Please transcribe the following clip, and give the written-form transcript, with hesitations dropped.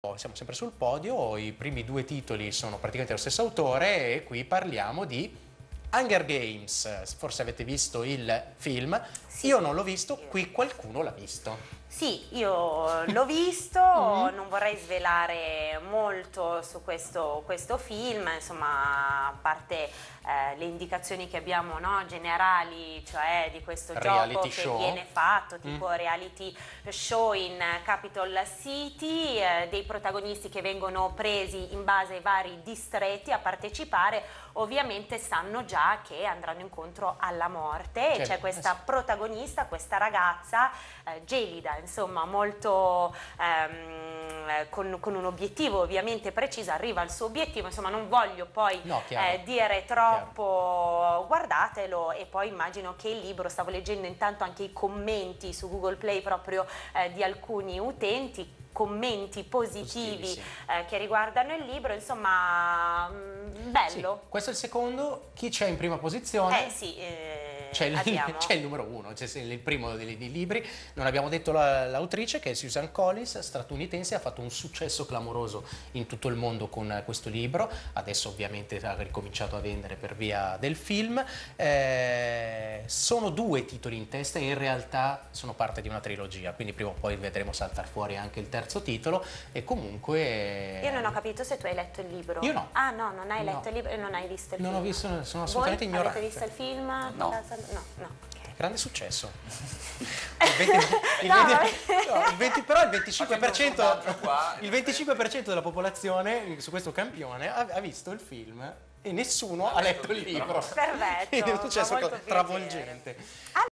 Siamo sempre sul podio, i primi due titoli sono praticamente lo stesso autore e qui parliamo di Hunger Games. Forse avete visto il film, Sì. io non l'ho visto, qui qualcuno l'ha visto. Sì, io l'ho visto, non vorrei svelare molto su questo film, insomma, a parte le indicazioni che abbiamo, no, generali, cioè di questo Reality gioco show. che viene fatto, tipo reality show in Capital City, dei protagonisti che vengono presi in base ai vari distretti a partecipare, ovviamente sanno già che andranno incontro alla morte, e c'è questa protagonista, questa ragazza gelida, insomma molto con un obiettivo ovviamente preciso, arriva al suo obiettivo, insomma non voglio poi dire troppo, guardatelo. E poi immagino che il libro, stavo leggendo intanto anche i commenti su Google Play proprio di alcuni utenti, commenti positivi che riguardano il libro, insomma bello. Sì, questo è il secondo. Chi c'è in prima posizione? C'è il numero uno, c'è il primo dei libri. Non abbiamo detto l'autrice, che è Susan Collins, statunitense, ha fatto un successo clamoroso in tutto il mondo con questo libro. Adesso ovviamente ha ricominciato a vendere per via del film. Sono due titoli in testa e in realtà sono parte di una trilogia, quindi prima o poi vedremo saltare fuori anche il terzo titolo. E comunque io non ho capito se tu hai letto il libro. Io no. Ah no, non hai letto il libro e non hai visto il film. Non ho visto, sono assolutamente ignorante. Avete visto il film? No. No. Grande successo. Però il 25% della popolazione su questo campione ha visto il film e nessuno ha letto il libro. Perfetto. È un successo molto travolgente.